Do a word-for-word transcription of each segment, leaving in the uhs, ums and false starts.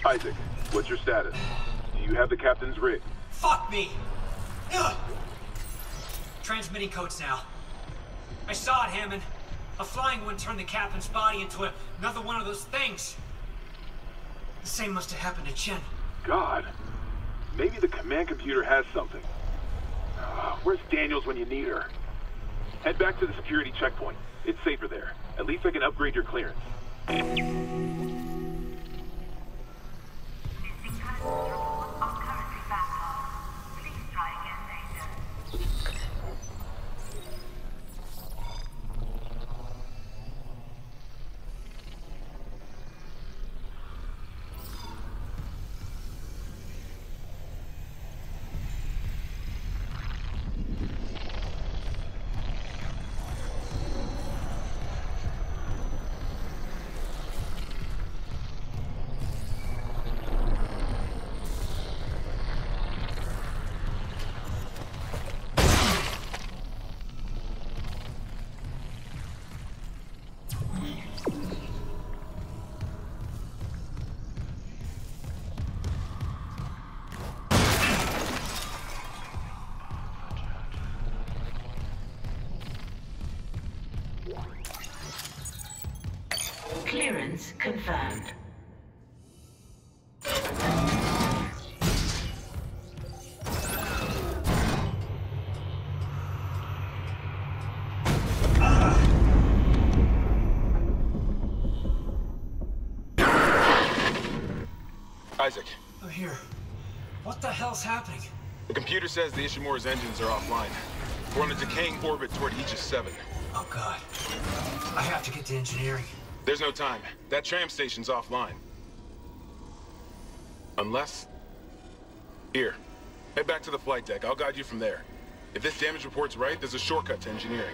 Isaac, what's your status? Do you have the captain's rig? Fuck me! Ugh. Transmitting codes now. I saw it, Hammond. A flying one turned the captain's body into a, another one of those things. The same must have happened to Chen. God. Maybe the command computer has something. Uh, where's Daniels when you need her? Head back to the security checkpoint. It's safer there. At least I can upgrade your clearance. Clearance confirmed. Isaac. I'm here. What the hell's happening? The computer says the Ishimura's engines are offline. We're on a decaying orbit toward Aegis seven. Oh god. I have to get to engineering. There's no time. That tram station's offline. Unless... Here. Head back to the flight deck. I'll guide you from there. If this damage report's right, there's a shortcut to engineering.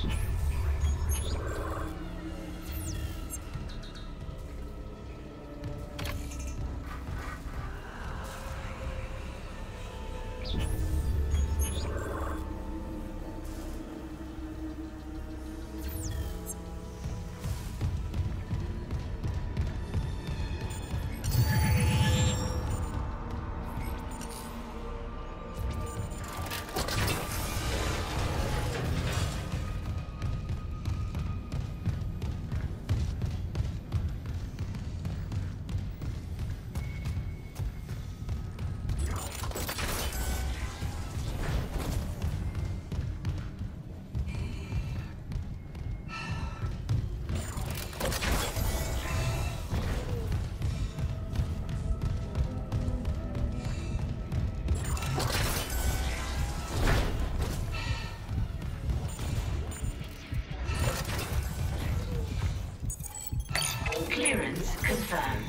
Clearance confirmed.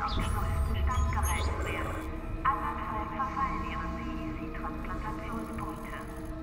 auf den neuesten Stand gehalten werden. Andernfalls verfallen ihre C E C-Transplantationspunkte.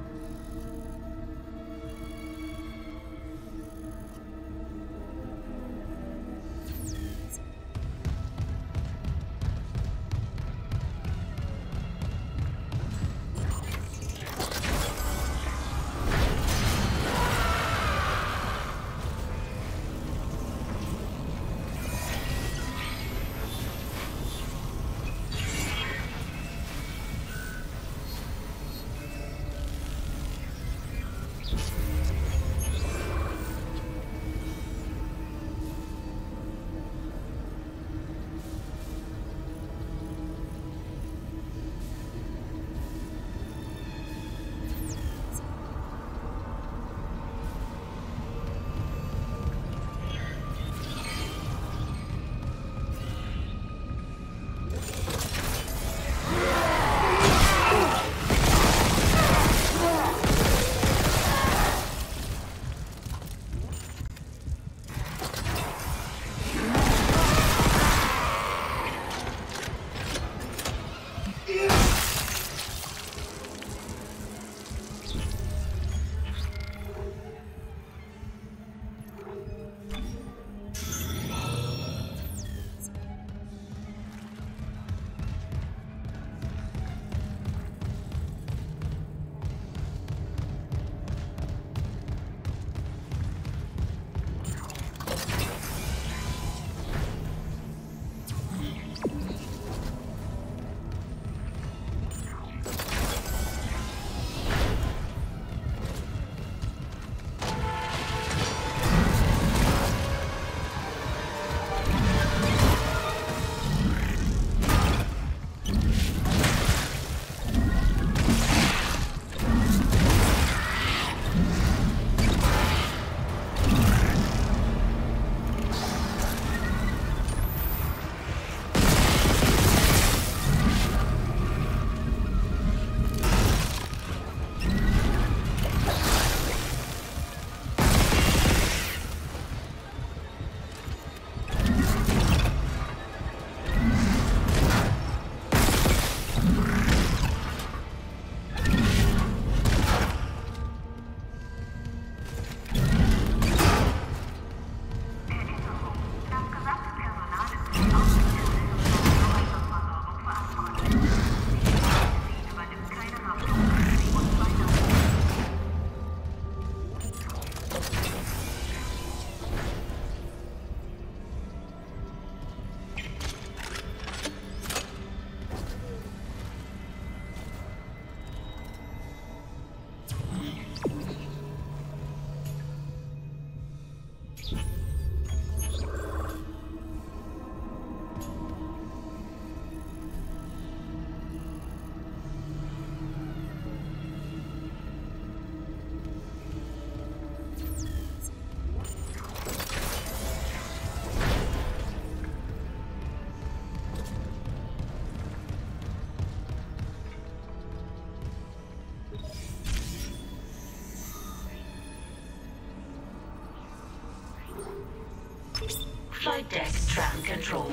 Flight deck tram control.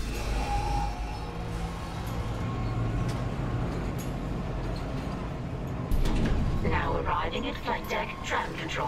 Now arriving at flight deck tram control.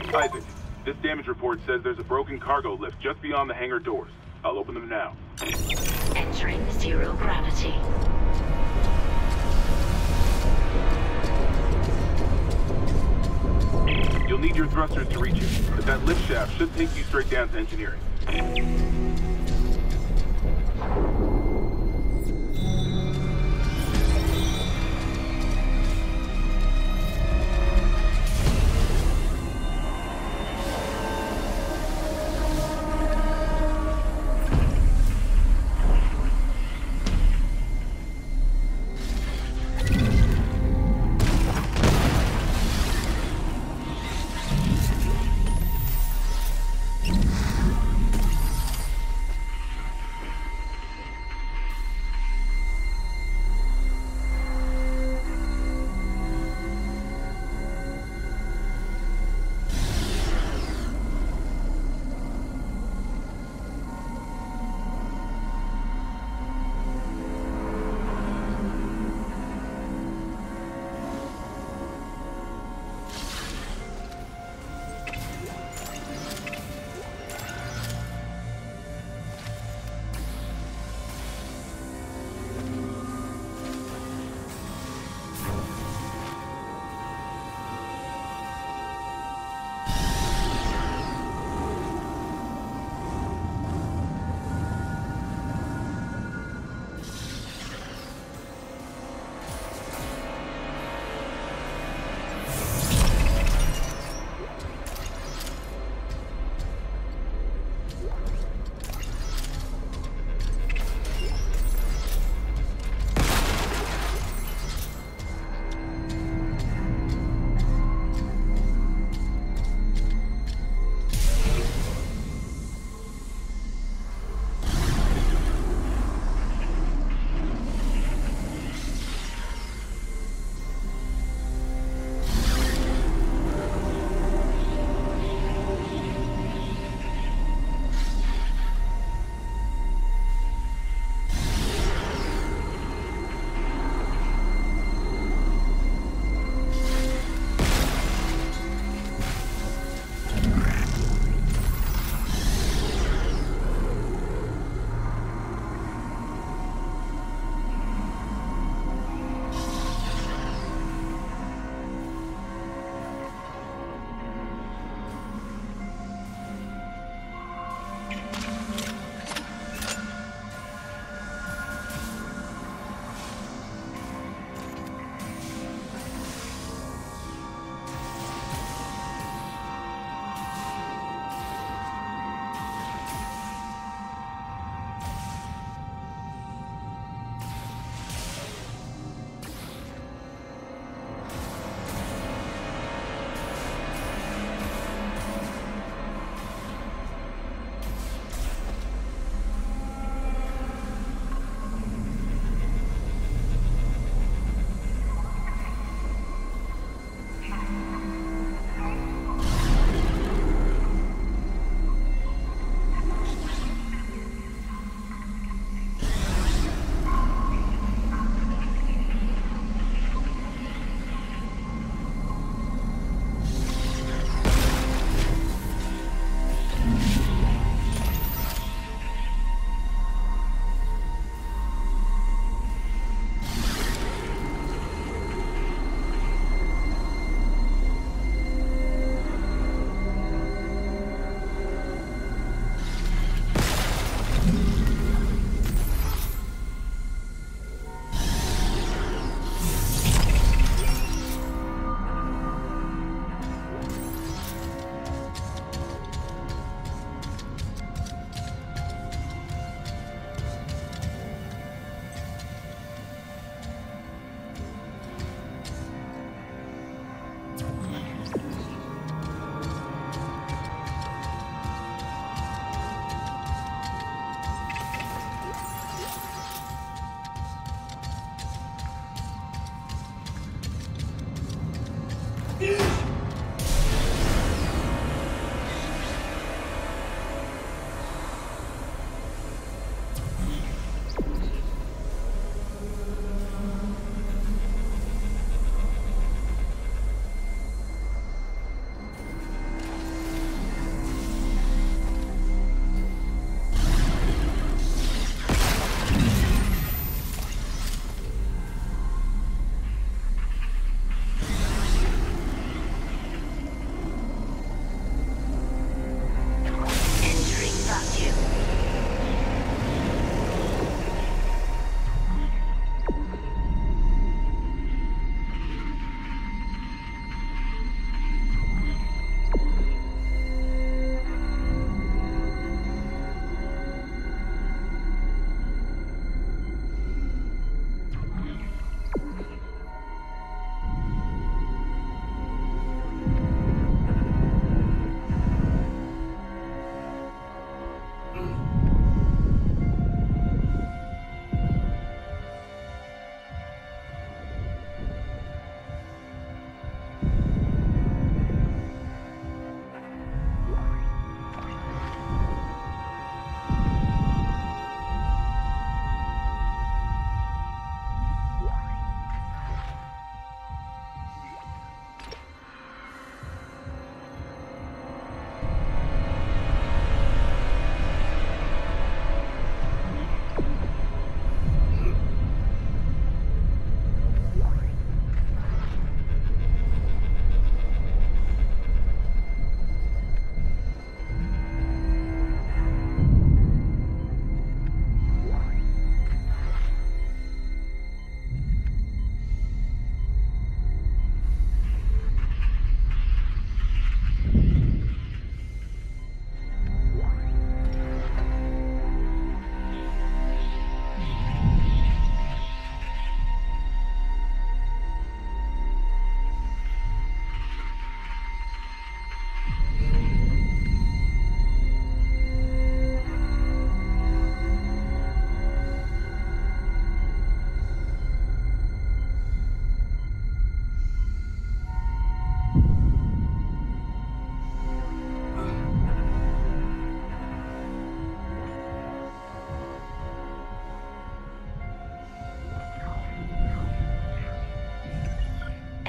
Isaac, this damage report says there's a broken cargo lift just beyond the hangar doors. I'll open them now. Entering zero gravity. You'll need your thrusters to reach it, but that lift shaft should take you straight down to engineering.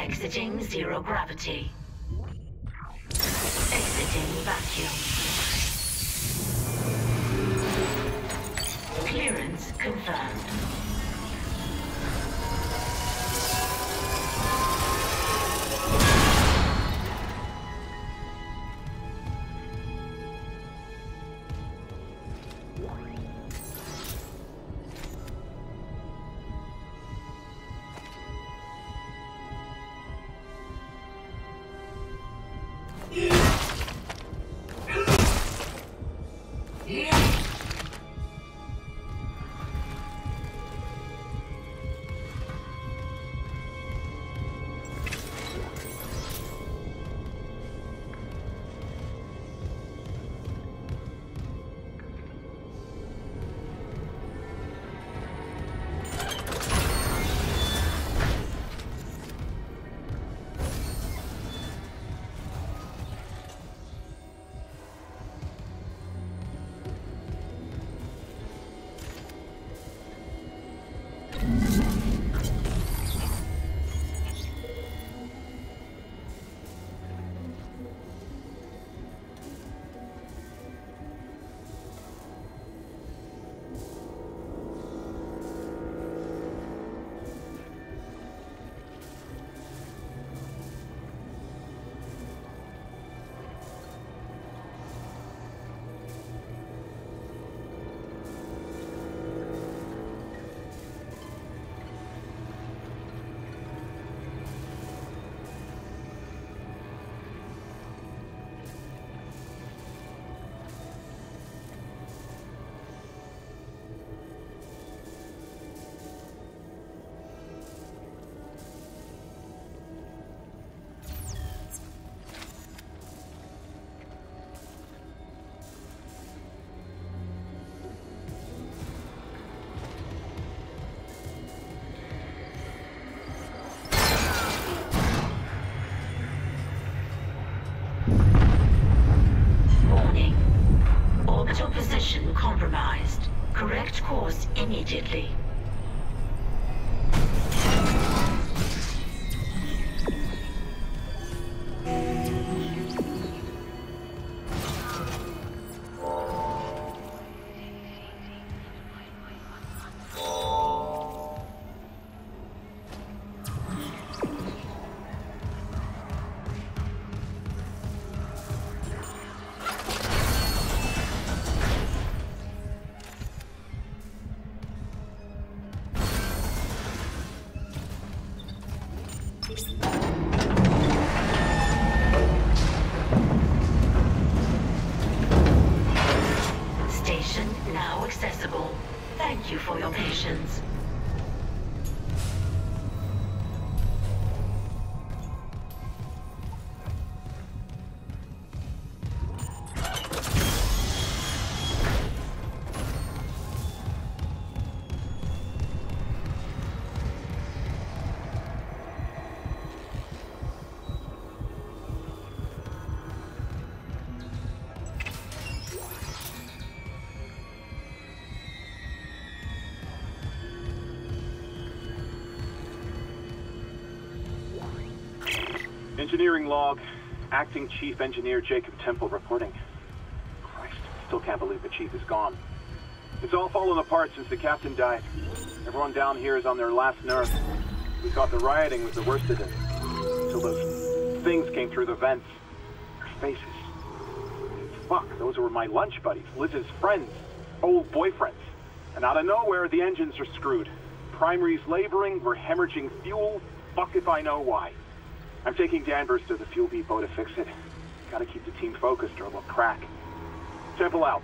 Exiting zero gravity. Exiting vacuum. Clearance confirmed. Position compromised. Correct course immediately. Station now accessible. Thank you for your patience. Engineering log. Acting Chief Engineer Jacob Temple reporting. Christ, still can't believe the Chief is gone. It's all fallen apart since the Captain died. Everyone down here is on their last nerve. We thought the rioting was the worst of it. Till those things came through the vents. Their faces. Fuck, those were my lunch buddies, Liz's friends, old boyfriends. And out of nowhere, the engines are screwed. Primary's laboring, we're hemorrhaging fuel. Fuck if I know why. I'm taking Danvers to the fuel depot to fix it. Gotta keep the team focused or we'll crack. Temple out.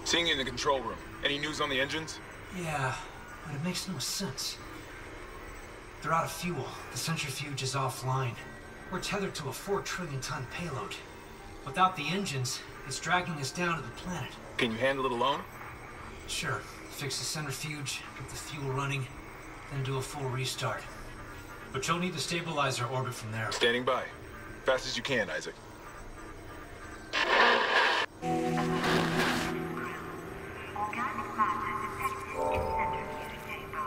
Seeing you in the control room. Any news on the engines? Yeah, but it makes no sense. They're out of fuel. The centrifuge is offline. We're tethered to a four trillion ton payload. Without the engines, it's dragging us down to the planet. Can you handle it alone? Sure. Fix the centrifuge, get the fuel running, then do a full restart. But you'll need to stabilize our orbit from there. Standing by. Fast as you can, Isaac. Organic matter detected in centrifuge chamber.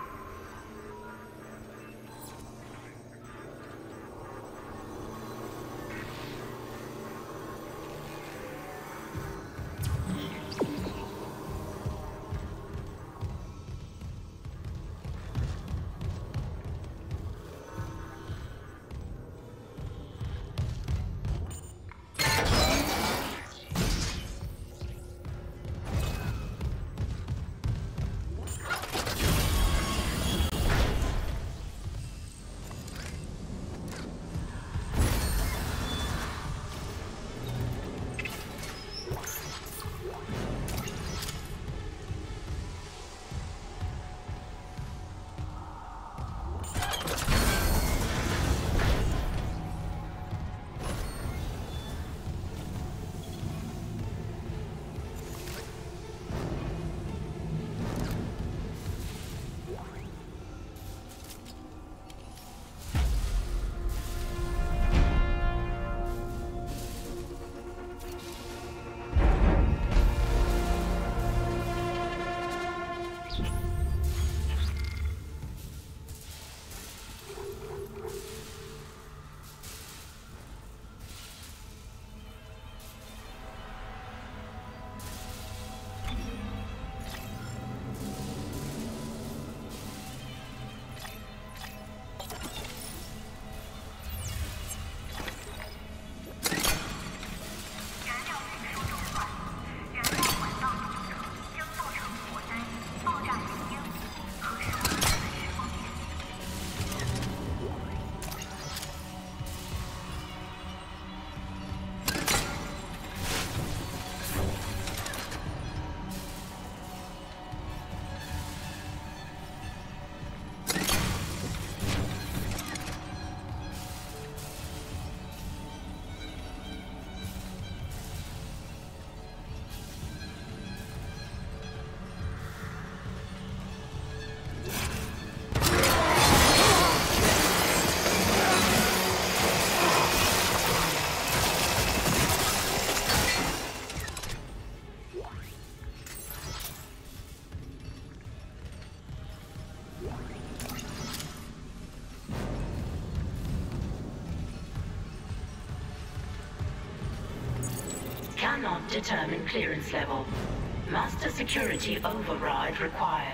Cannot determine clearance level. Master security override required.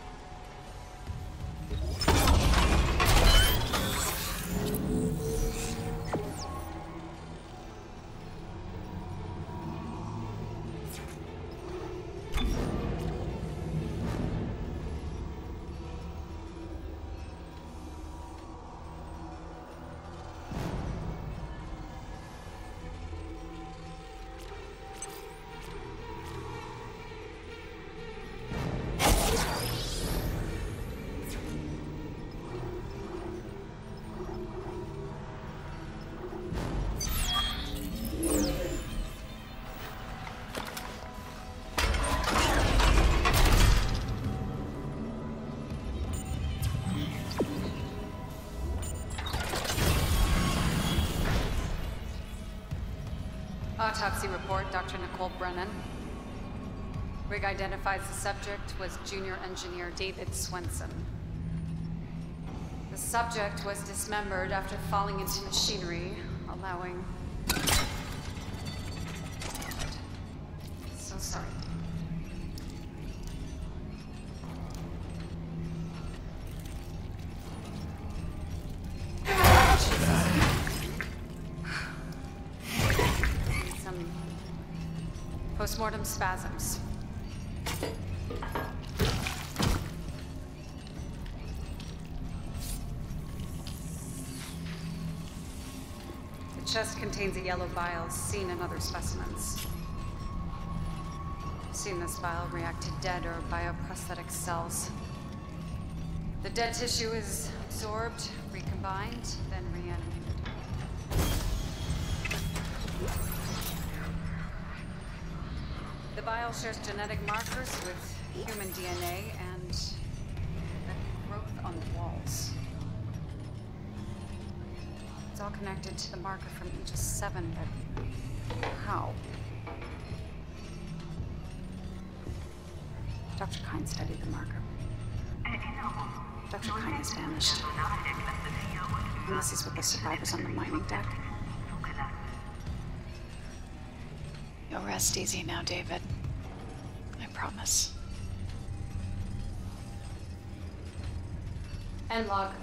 Autopsy report, Doctor Nicole Brennan. Rig identifies the subject was Junior Engineer David Swenson. The subject was dismembered after falling into machinery, allowing... So sorry. Postmortem spasms. The chest contains a yellow bile seen in other specimens. I've seen this vial react to dead or bioprosthetic cells. The dead tissue is absorbed, recombined, then reanimated. The vial shares genetic markers with human D N A and the growth on the walls. It's all connected to the marker from Aegis seven, but how? Doctor Kyne studied the marker. Doctor Kyne has vanished. And this is with the survivors on the mining deck. You'll rest easy now, David. I promise. End log.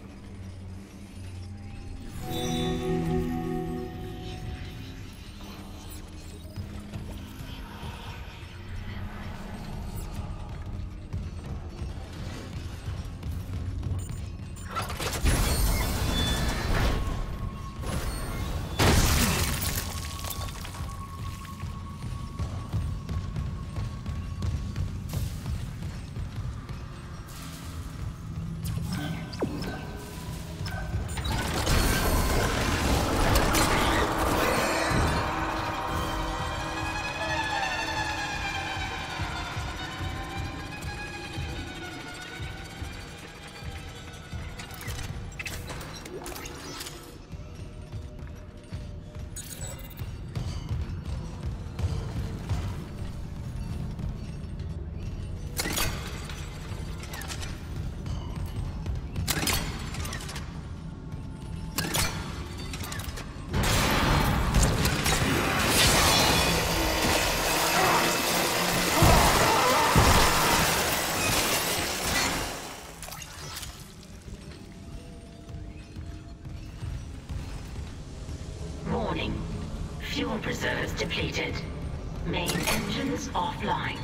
Fuel reserves depleted. Main engines offline.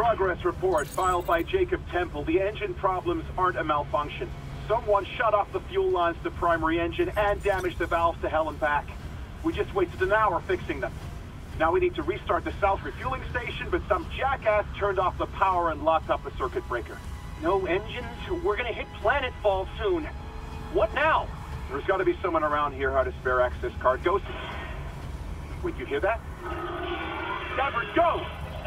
progress report filed by Jacob Temple. The engine problems aren't a malfunction. Someone shut off the fuel lines to the primary engine and damaged the valves to hell and back. We just wasted an hour fixing them. Now we need to restart the south refueling station, but some jackass turned off the power and locked up the circuit breaker. No engines? We're gonna hit planetfall soon. What now? There's gotta be someone around here who had a spare access card. Go... Wait, you hear that? Shepard, go!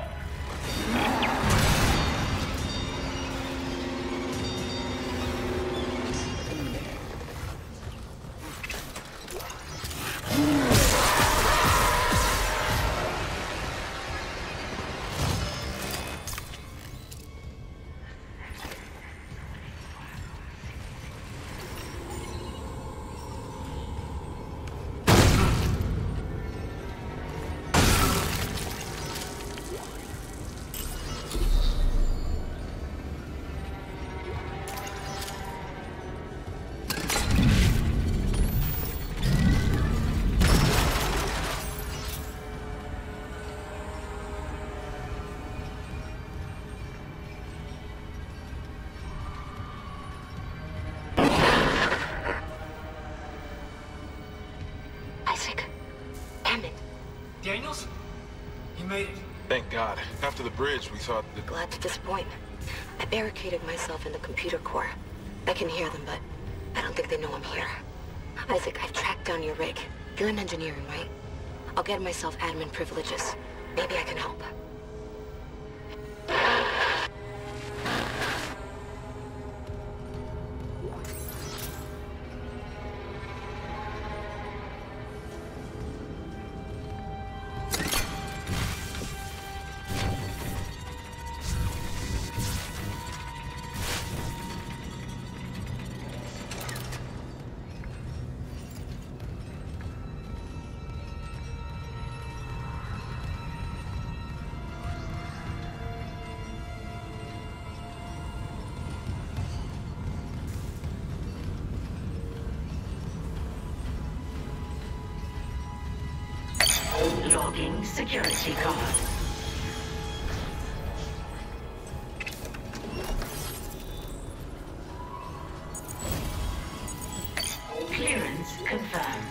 Daniels? You made it. Thank God. After the bridge, we thought that... Glad to disappoint. I barricaded myself in the computer core. I can hear them, but I don't think they know I'm here. Isaac, I've tracked down your rig. You're in engineering, right? I'll get myself admin privileges. Maybe I can help. Logging security card. Clearance confirmed.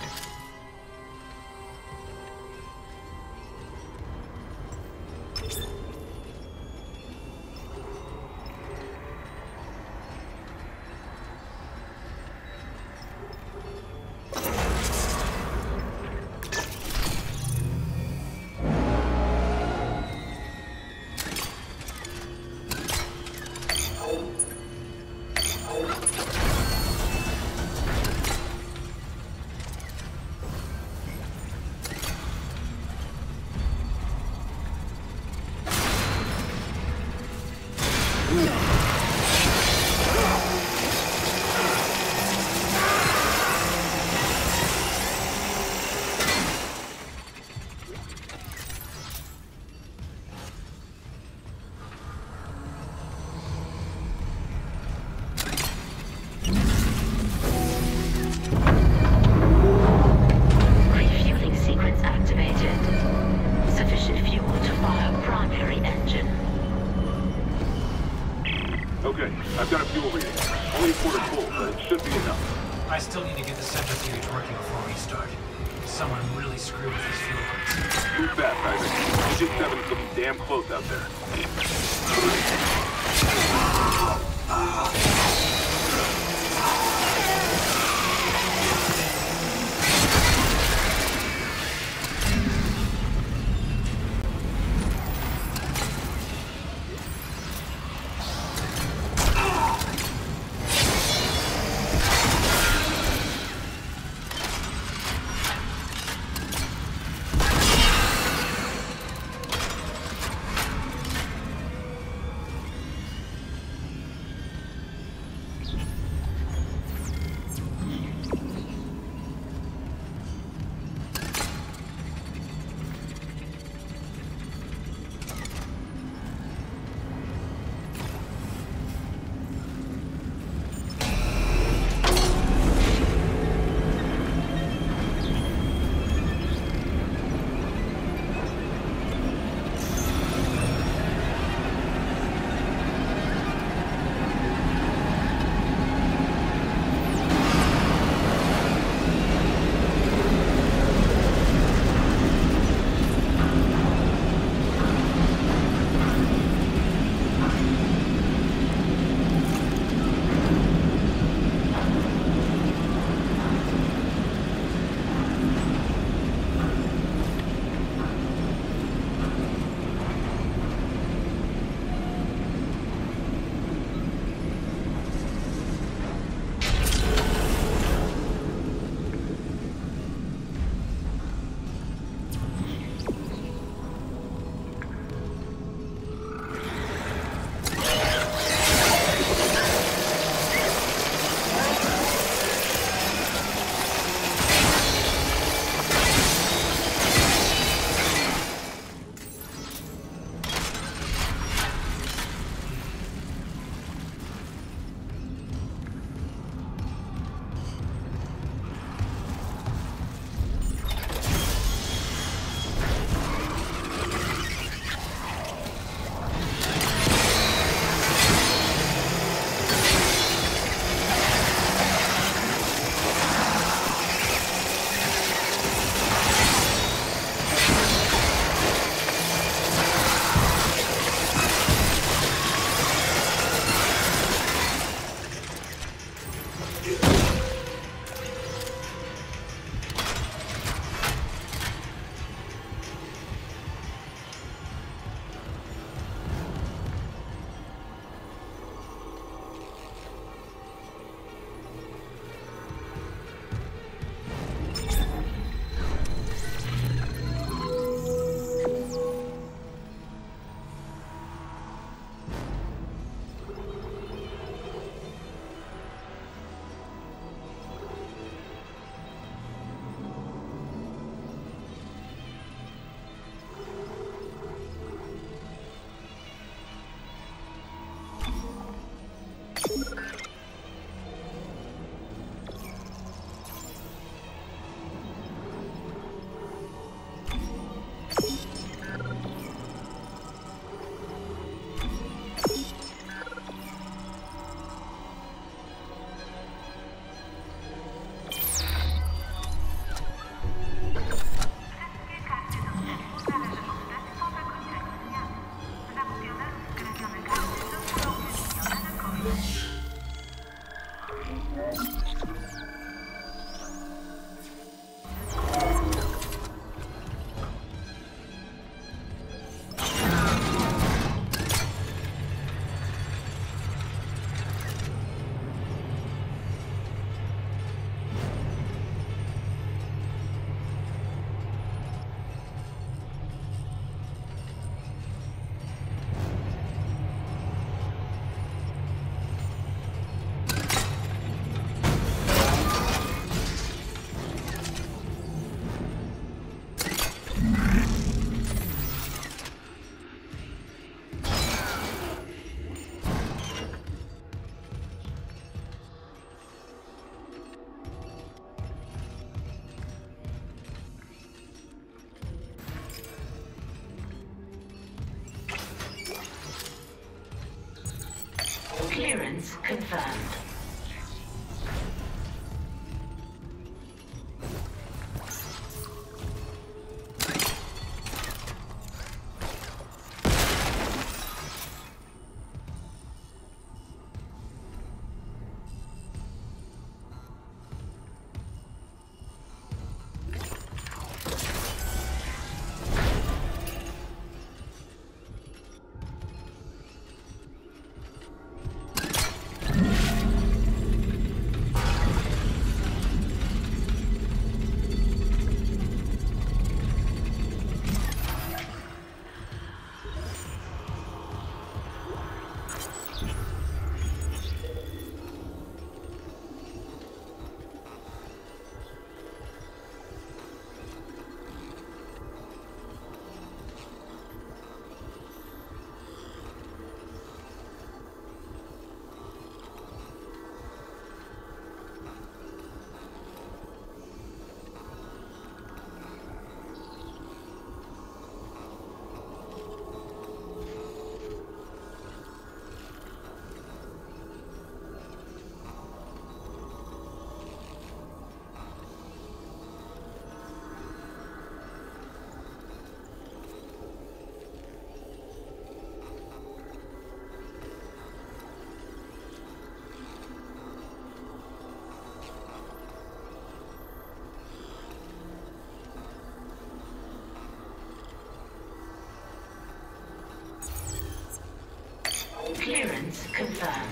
Okay, I've got a fuel reading. Only a quarter full, but it should be enough. I still need to get the centrifuge working before we start. Someone really screwed with this fuel pumps. Move fast, Isaac. Engine seven's looking damn close out there. Clearance confirmed. Clearance confirmed.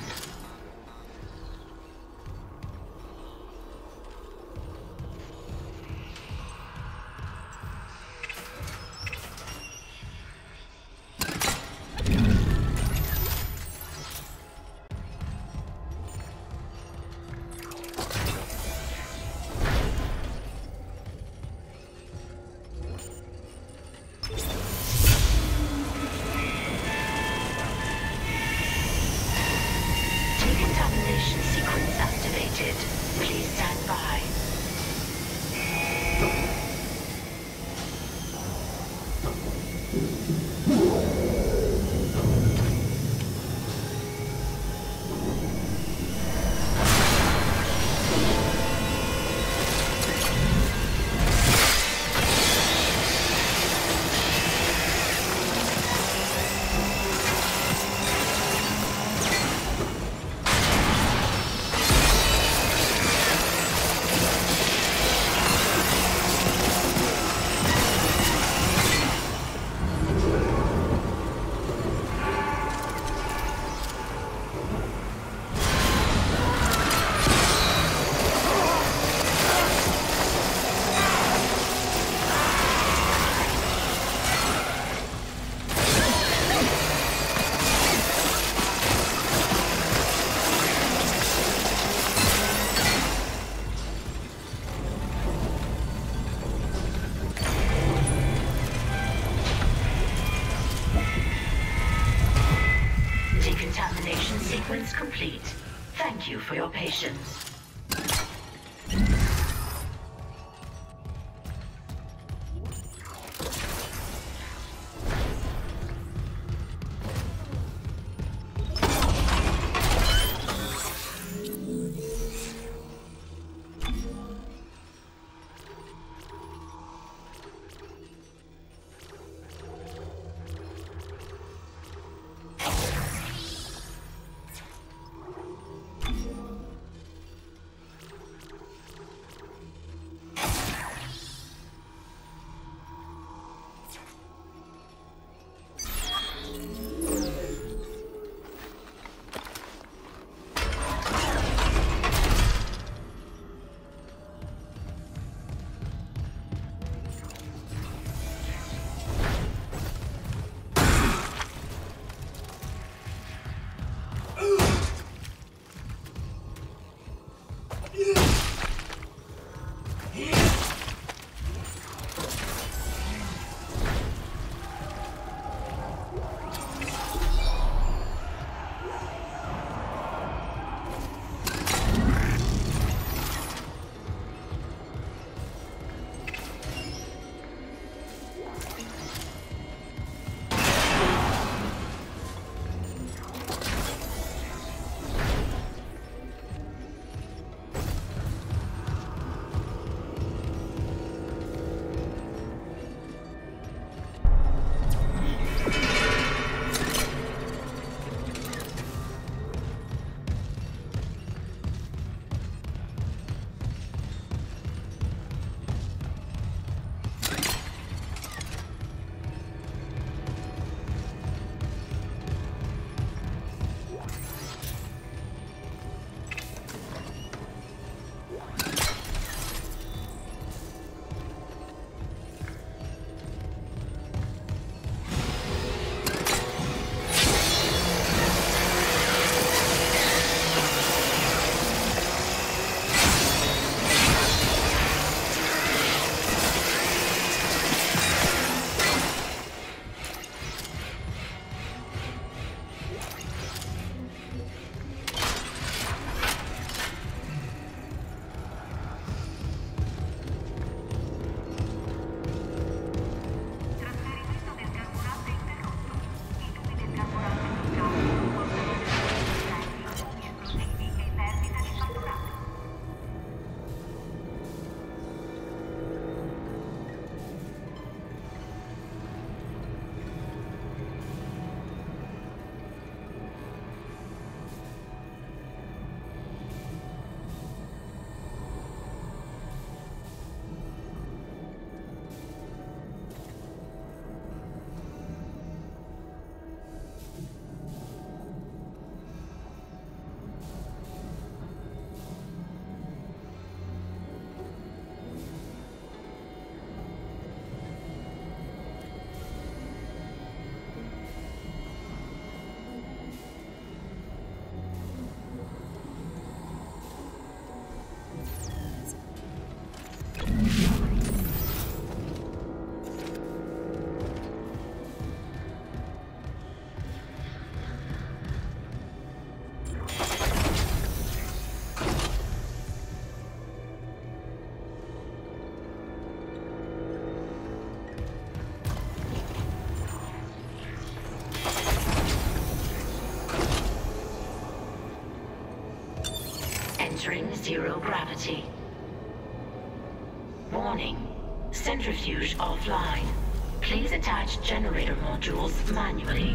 Sequence activated. Please stand by. Decontamination sequence complete. Thank you for your patience. Entering zero gravity. Warning. Centrifuge offline. Please attach generator modules manually.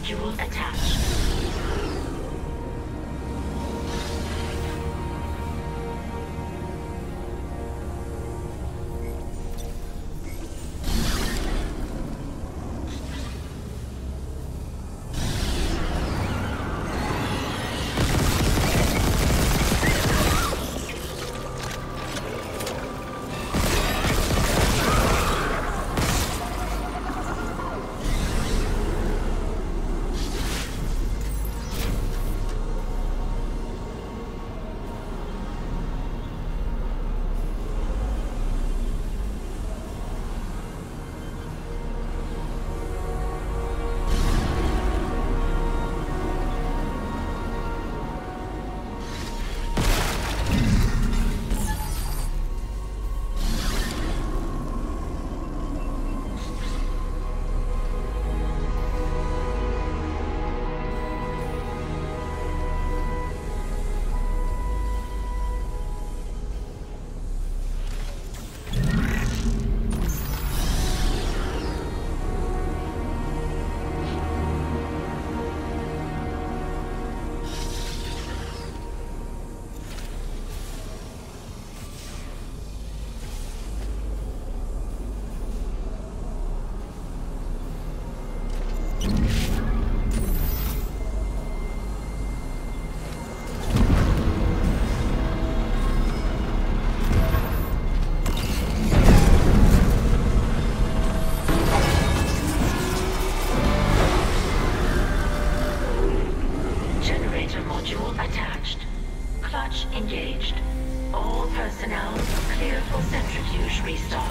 module attached. Engaged. All personnel clear for centrifuge restart.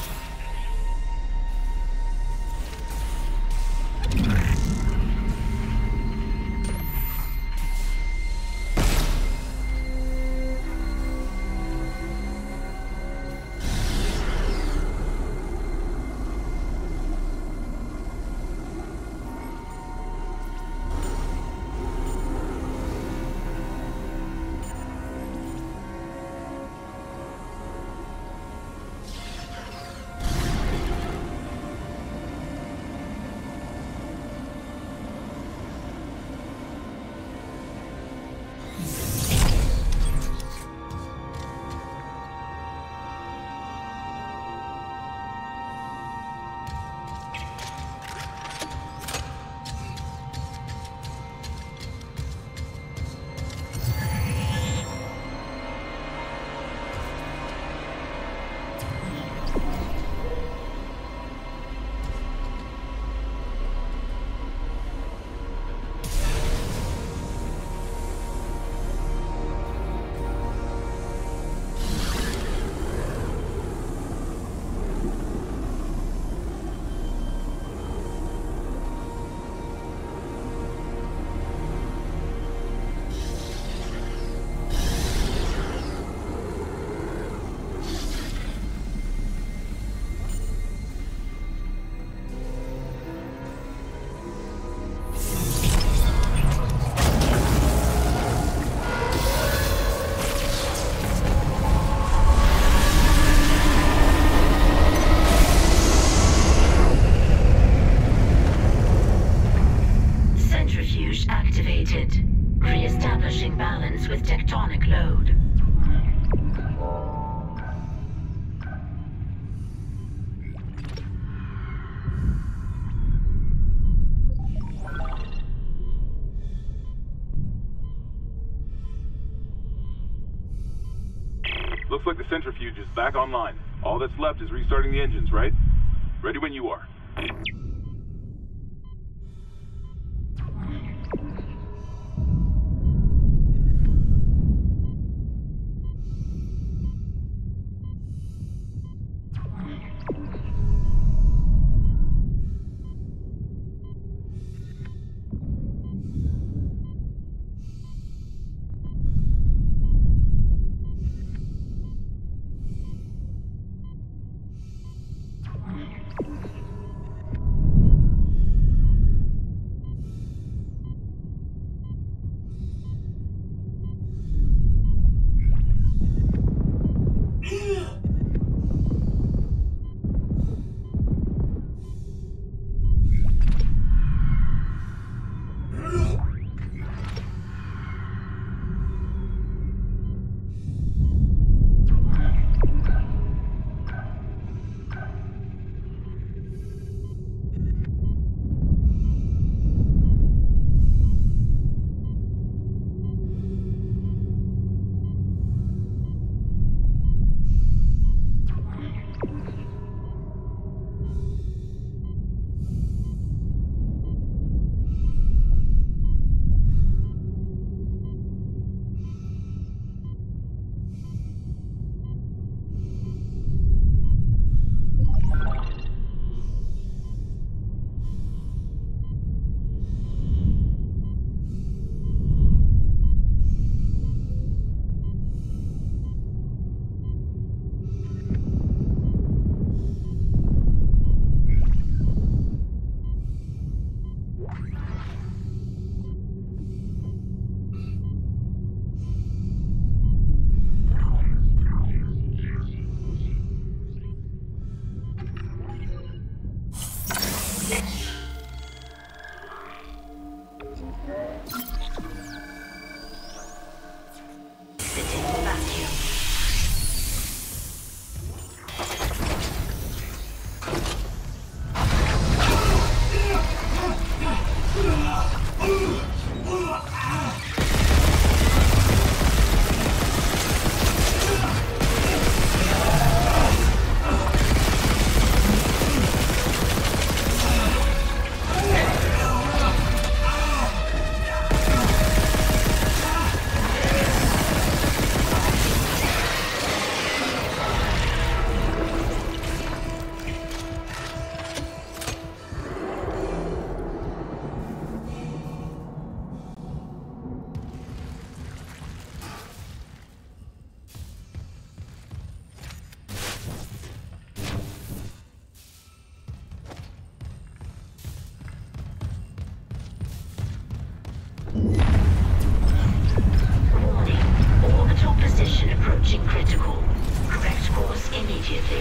Re-establishing balance with tectonic load. Looks like the centrifuge is back online. All that's left is restarting the engines, right? Ready when you are. immediately.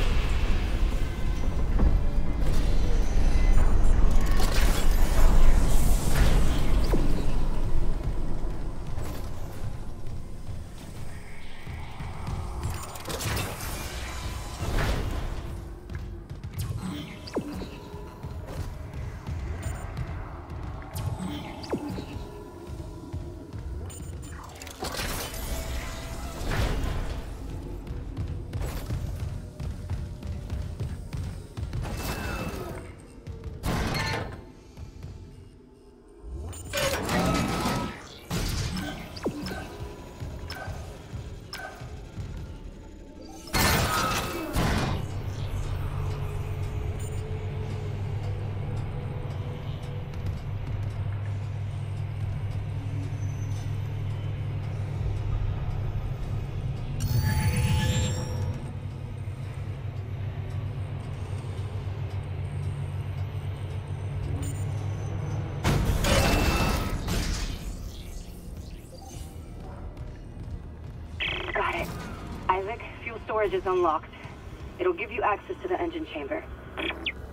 Isaac, fuel storage is unlocked. It'll give you access to the engine chamber.